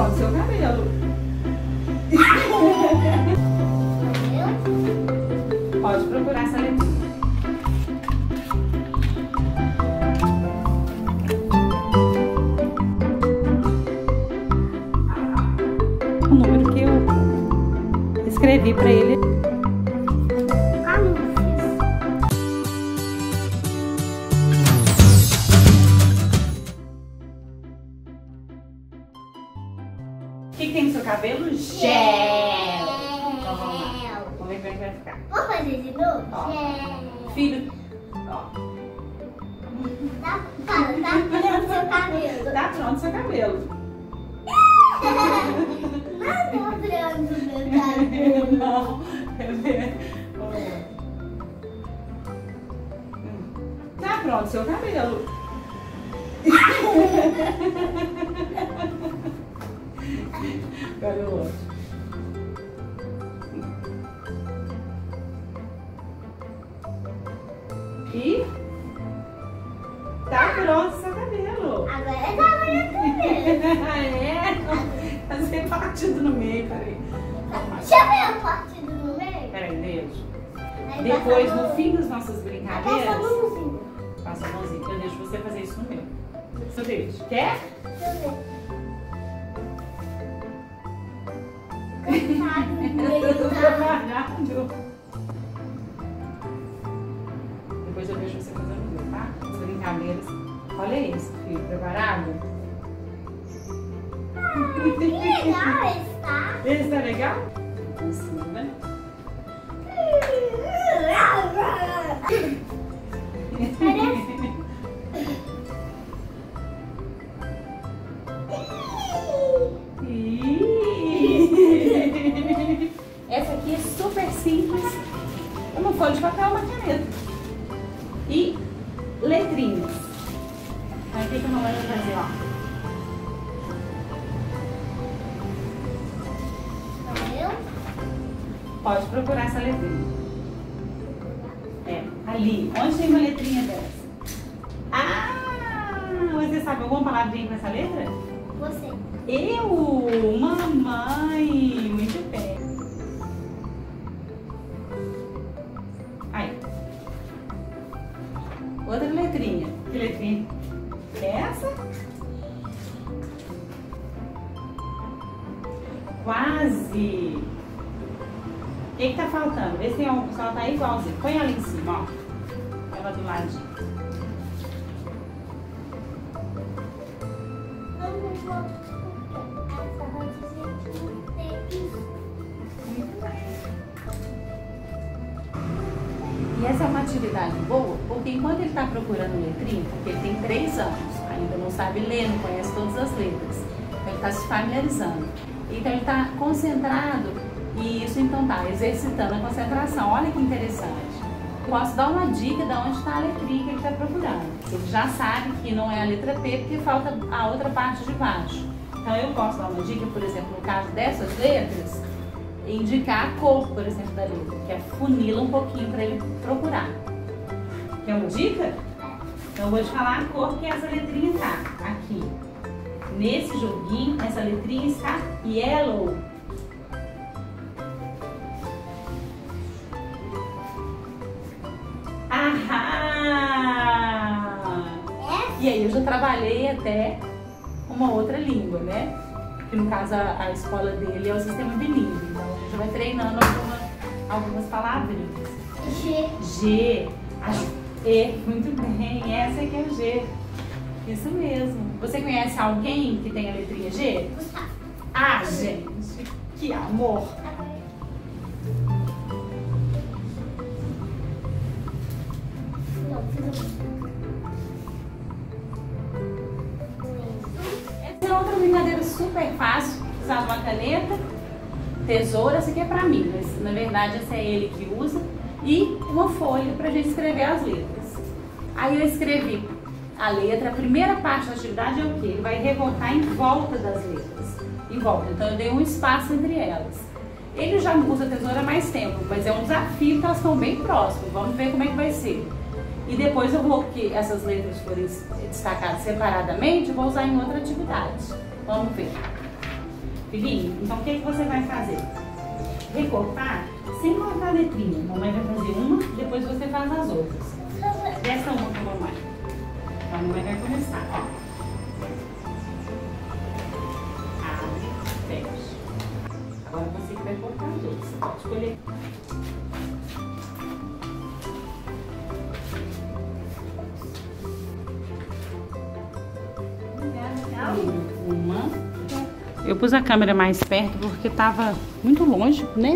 pronto, seu cabelo. Pode procurar essa letrinha. O número que eu escrevi pra ele. O que tem no seu cabelo? Gel! Então vamos lá. Vamos ver como é que vai ficar. Vou fazer de novo? Ó. Gel. Filho, ó. Tá pronto seu cabelo. Tá pronto seu cabelo. Não tá pronto meu cabelo. Não, olha. Tá pronto seu cabelo. Olha o outro. E tá pronto seu cabelo. Agora tá bonito mesmo. É? Fazer partido no meio, peraí. Deixa eu ver o partido no meio. Peraí, beijo. Aí Depois, passa a no mão. fim das nossas Passa a brincadeiras, mãozinha. passa a mãozinha. Eu deixo você fazer isso no meu. Seu beijo. Quer? Deixa eu ver. Cansado no meio Eu tô da... trabalhando. Depois eu deixo você fazer no meu, tá? As brincadeiras. Olha isso, filho. Preparado? Que legal esse, tá? Esse tá legal? Em cima. Essa aqui é super simples. Uma folha de papel, uma caneta. E letrinhas. Aí o que a mamãe vai fazer, ó? Pode procurar essa letrinha. É, ali. Onde tem uma letrinha dessa? Ah! Você sabe alguma palavrinha com essa letra? Você. Eu! Mamãe! Muito bem. Aí. Outra letrinha. Que letrinha? Essa? Quase! O que tá faltando? Vê se tem uma pessoa tá igualzinho. Põe ela em cima, ó. Ela do ladinho. E essa é uma atividade boa, porque enquanto ele está procurando letrinha, porque ele tem 3 anos, ainda não sabe ler, não conhece todas as letras, então ele está se familiarizando. Então ele está concentrado e isso então está exercitando a concentração. Olha que interessante. Posso dar uma dica de onde está a letrinha que ele está procurando. Ele já sabe que não é a letra P porque falta a outra parte de baixo. Então eu posso dar uma dica, por exemplo, no caso dessas letras, indicar a cor, por exemplo, da letra, que afunila um pouquinho para ele procurar. Quer uma dica? Então eu vou te falar a cor que essa letrinha está. Aqui. Nesse joguinho, essa letrinha está yellow. Ahá! E aí eu já trabalhei até uma outra língua, né? Que no caso a escola dele é o sistema bilíngue. Então a gente vai treinando algumas palavrinhas. G. G. E. Muito bem. Essa aqui é o G. Isso mesmo. Você conhece alguém que tem a letrinha G? Gustavo. Ah, gente. Que amor. Não, Essa é outra brincadeira super fácil. Usar uma caneta, tesoura, essa aqui é pra mim, mas na verdade essa é ele que usa. E uma folha pra gente escrever as letras. Aí eu escrevi a letra, a primeira parte da atividade é o quê? Ele vai revoltar em volta das letras. Em volta, então eu dei um espaço entre elas. Ele já usa a tesoura há mais tempo, mas é um desafio que elas estão bem próximas. Vamos ver como é que vai ser. E depois eu vou, que essas letras forem destacadas separadamente, eu vou usar em outra atividade. Vamos ver. Filhinho, então o que você vai fazer? Recortar sem cortar a letrinha. Mamãe vai fazer uma, depois você faz as outras. Dessa uma pra mamãe. A mamãe vai começar, ó. Abre, fecha. Agora você que vai cortar as outras. Você pode escolher. Uma. Eu pus a câmera mais perto porque tava muito longe, né?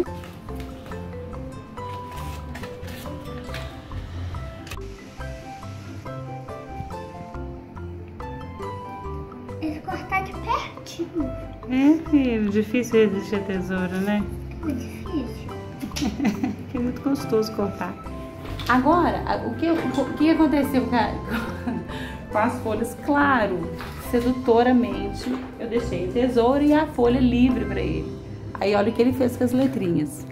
Tem que cortar de pertinho. É, filho, difícil resistir a tesoura, né? É difícil. É muito gostoso cortar. Agora, o que aconteceu com as folhas? Claro, sedutoramente, eu deixei a tesoura e a folha livre para ele. Aí olha o que ele fez com as letrinhas.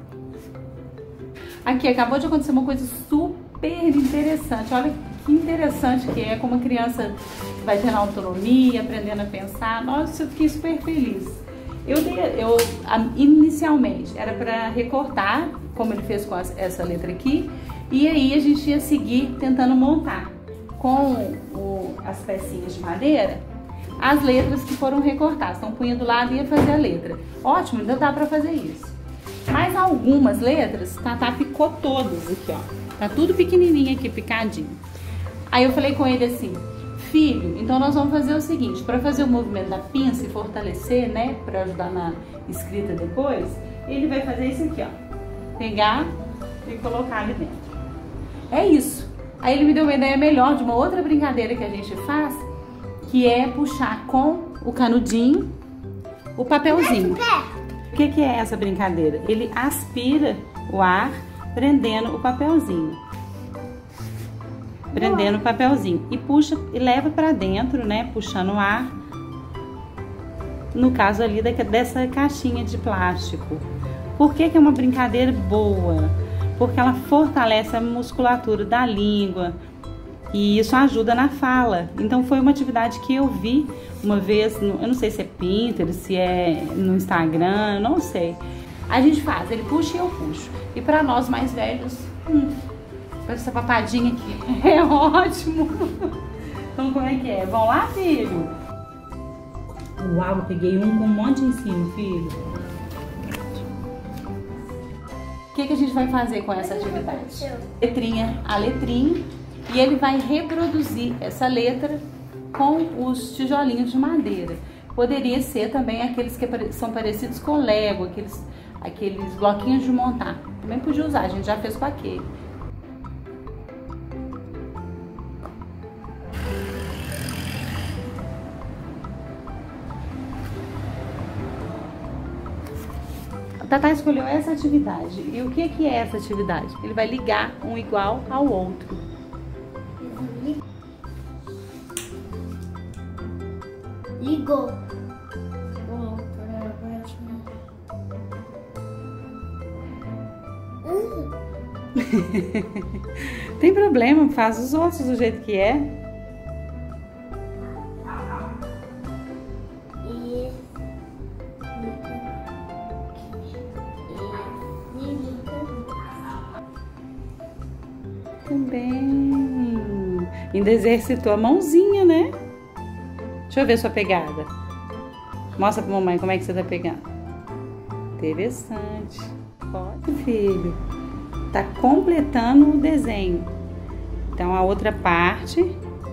Aqui, acabou de acontecer uma coisa super interessante. Olha que interessante que é, como a criança vai tendo autonomia, aprendendo a pensar. Nossa, eu fiquei super feliz. Inicialmente, era para recortar, como ele fez com essa letra aqui, e aí a gente ia seguir tentando montar com as pecinhas de madeira as letras que foram recortadas. Então punha do lado e ia fazer a letra. Ótimo, ainda dá para fazer isso. Mas algumas letras, Tatá picou todas aqui, ó. Tá tudo pequenininho aqui, picadinho. Aí eu falei com ele assim: filho, então nós vamos fazer o seguinte, para fazer o movimento da pinça e fortalecer, né, para ajudar na escrita depois, ele vai fazer isso aqui, ó. Pegar e colocar ali dentro. É isso. Aí ele me deu uma ideia melhor de uma outra brincadeira que a gente faz, que é puxar com o canudinho o papelzinho. O que é essa brincadeira? Ele aspira o ar prendendo o papelzinho. Prendendo o papelzinho. E puxa e leva pra dentro, né? Puxando o ar. No caso ali dessa caixinha de plástico. Por que é uma brincadeira boa? Porque ela fortalece a musculatura da língua e isso ajuda na fala. Então foi uma atividade que eu vi uma vez, eu não sei se é Pinterest, se é no Instagram, não sei. A gente faz, ele puxa e eu puxo. E para nós mais velhos, essa papadinha aqui é ótimo. Então como é que é? Vamos lá, filho? Uau, eu peguei um com um monte em cima, filho. O que a gente vai fazer com essa atividade? A letrinha, e ele vai reproduzir essa letra com os tijolinhos de madeira. Poderia ser também aqueles que são parecidos com Lego, aqueles bloquinhos de montar. Também podia usar, a gente já fez com aquele. Tatá escolheu essa atividade. E o que é essa atividade? Ele vai ligar um igual ao outro. Ligou. Tem problema, faz os outros do jeito que é. Também. Ainda exercitou a mãozinha, né? Deixa eu ver sua pegada. Mostra pra mamãe como é que você tá pegando. Interessante. Pode, filho. Tá completando o desenho. Então a outra parte.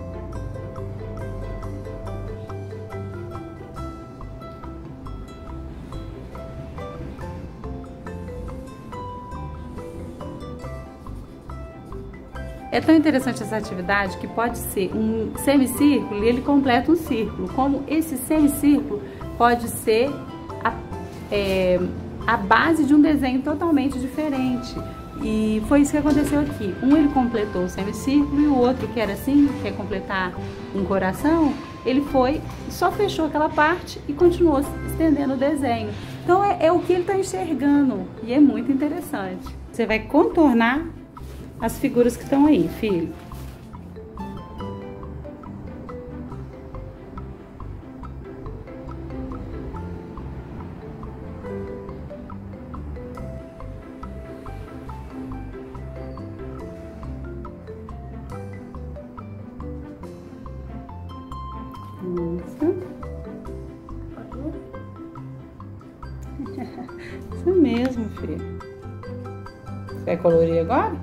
É tão interessante essa atividade que pode ser um semicírculo e ele completa um círculo. Como esse semicírculo pode ser a base de um desenho totalmente diferente. E foi isso que aconteceu aqui. Um ele completou o semicírculo e o outro, que era assim, que quer completar um coração, ele foi, só fechou aquela parte e continuou estendendo o desenho. Então é o que ele está enxergando e é muito interessante. Você vai contornar as figuras que estão aí, filho. mesmo, filho. Vai colorir agora?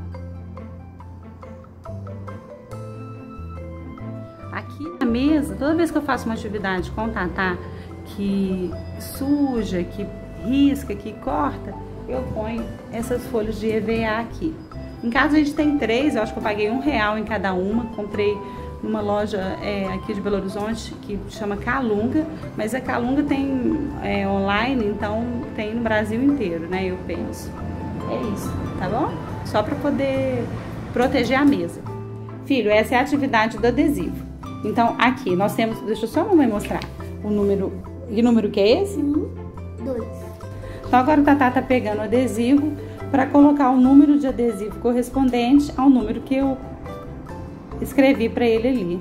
Aqui na mesa, toda vez que eu faço uma atividade com o Tatá que suja, que risca, que corta, eu ponho essas folhas de EVA aqui. Em casa a gente tem 3, eu acho que eu paguei R$1 em cada uma. Comprei numa loja aqui de Belo Horizonte que chama Calunga, mas a Calunga tem online, então tem no Brasil inteiro, né? Eu penso. É isso, tá bom? Só para poder proteger a mesa. Filho, essa é a atividade do adesivo. Então aqui nós temos, deixa eu só a mamãe mostrar o número. Que número que é esse? 1, 2. Então agora o Tatá tá pegando o adesivo para colocar o número de adesivo correspondente ao número que eu escrevi para ele ali.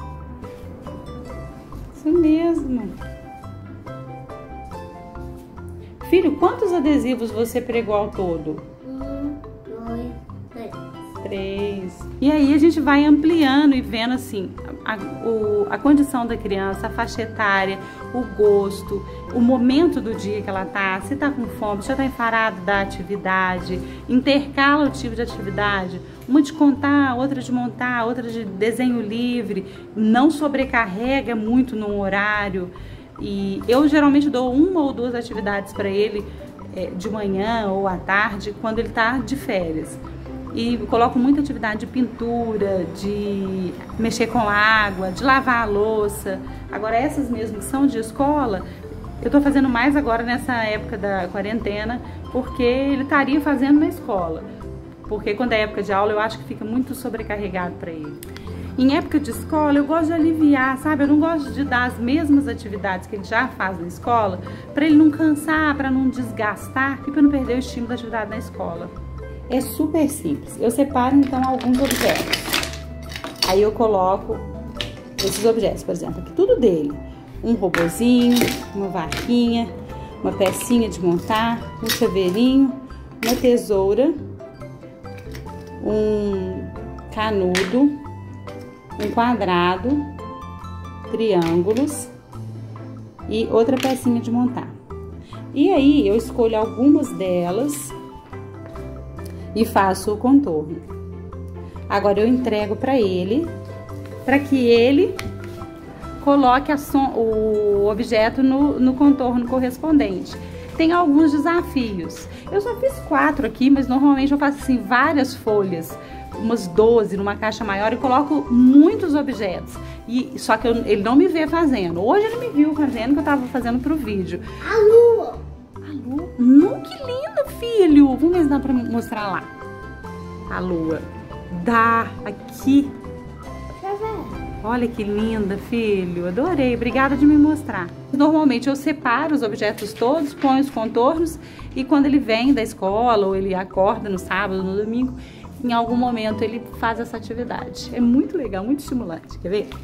Isso mesmo. Filho, quantos adesivos você pregou ao todo? 1, 2, 3. 3. E aí a gente vai ampliando e vendo assim a condição da criança, a faixa etária, o gosto, o momento do dia que ela tá, se tá com fome, se já tá enfarado da atividade, intercala o tipo de atividade, uma de contar, outra de montar, outra de desenho livre, não sobrecarrega muito num horário. E eu geralmente dou 1 ou 2 atividades para ele de manhã ou à tarde, quando ele tá de férias. E coloco muita atividade de pintura, de mexer com água, de lavar a louça. Agora essas mesmo que são de escola, eu tô fazendo mais agora nessa época da quarentena, porque ele estaria fazendo na escola. Porque quando é época de aula eu acho que fica muito sobrecarregado para ele. Em época de escola eu gosto de aliviar, sabe? Eu não gosto de dar as mesmas atividades que ele já faz na escola, para ele não cansar, para não desgastar e para não perder o estímulo da atividade na escola. É super simples. Eu separo então alguns objetos. Aí eu coloco esses objetos, por exemplo, aqui tudo dele. Um robozinho, uma vaquinha, uma pecinha de montar, um chaveirinho, uma tesoura, um canudo, um quadrado, triângulos e outra pecinha de montar. E aí eu escolho algumas delas e faço o contorno. Agora eu entrego para ele, para que ele coloque o objeto no contorno correspondente. Tem alguns desafios. Eu só fiz 4 aqui, mas normalmente eu faço assim várias folhas, umas 12 numa caixa maior e coloco muitos objetos. Só que ele não me vê fazendo. Hoje ele me viu fazendo, que eu tava fazendo pro vídeo. A lua! A lua? Não, que lindo, filho! Vamos ver se dá pra mostrar lá. A lua. Dá, aqui. Deixa eu ver. Olha que linda, filho. Adorei. Obrigada de me mostrar. Normalmente eu separo os objetos todos, ponho os contornos e quando ele vem da escola ou ele acorda no sábado, no domingo, em algum momento ele faz essa atividade. É muito legal, muito estimulante. Quer ver?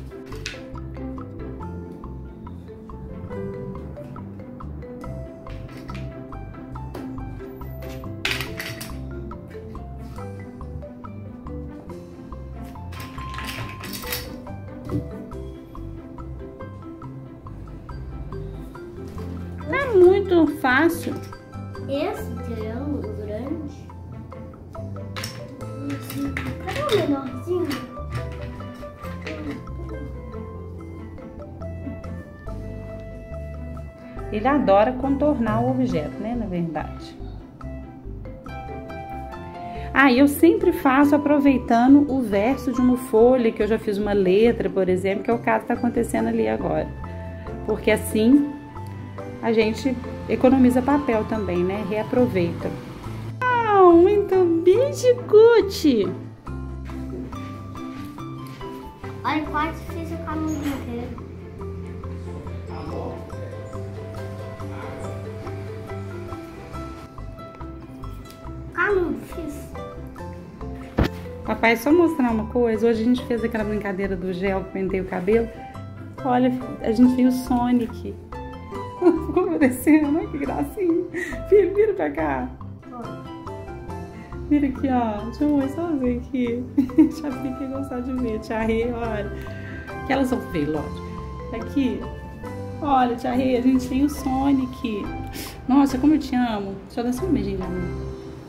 É muito fácil. Esse triângulo grande. Cadê o menorzinho? Ele adora contornar o objeto, né? Na verdade. Eu sempre faço aproveitando o verso de uma folha, que eu já fiz uma letra, por exemplo, que é o caso que está acontecendo ali agora. Porque assim a gente economiza papel também, né? Reaproveita. Muito bicho-cuti! Olha, quase fiz o caminho inteiro. Canudo, fiz. Papai, só mostrar uma coisa. Hoje a gente fez aquela brincadeira do gel que pentei o cabelo. Olha, a gente viu o Sonic. Ficou parecendo, olha que gracinha. Filho, vira pra cá. Vira aqui, ó. Deixa eu mostrar você aqui. Já fiquei gostar de ver. Tia Rê, olha. Que elas vão ver, lógico. Aqui. Olha, tia Rê, a gente tem o Sonic. Nossa, como eu te amo. Deixa eu dar só um beijinho na mão.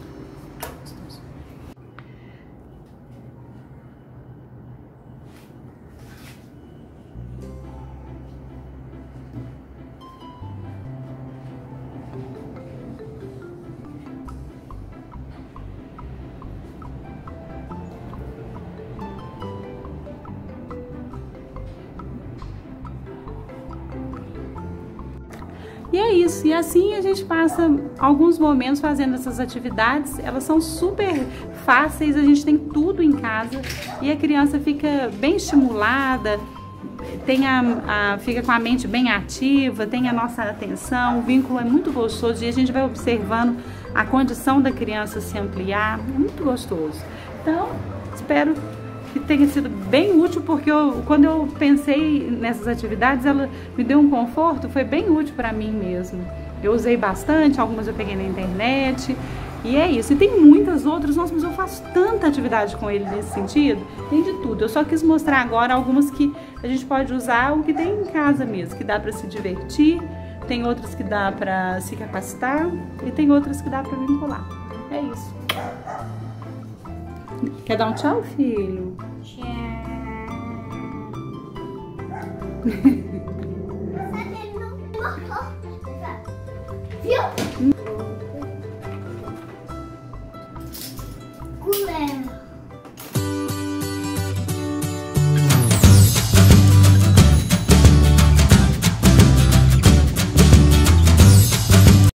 E é isso, e assim a gente passa alguns momentos fazendo essas atividades, elas são super fáceis, a gente tem tudo em casa e a criança fica bem estimulada, fica com a mente bem ativa, tem a nossa atenção, o vínculo é muito gostoso e a gente vai observando a condição da criança se ampliar, é muito gostoso. Então, espero que tenha sido bem útil, porque quando eu pensei nessas atividades, ela me deu um conforto, foi bem útil para mim mesmo. Eu usei bastante, algumas eu peguei na internet, e é isso. E tem muitas outras, nossa, mas eu faço tanta atividade com ele nesse sentido, tem de tudo. Eu só quis mostrar agora algumas que a gente pode usar, o que tem em casa mesmo, que dá para se divertir, tem outras que dá para se capacitar, e tem outras que dá para vincular. É isso. Quer dar um tchau, filho? Tchau. Ele não mortou. Viu?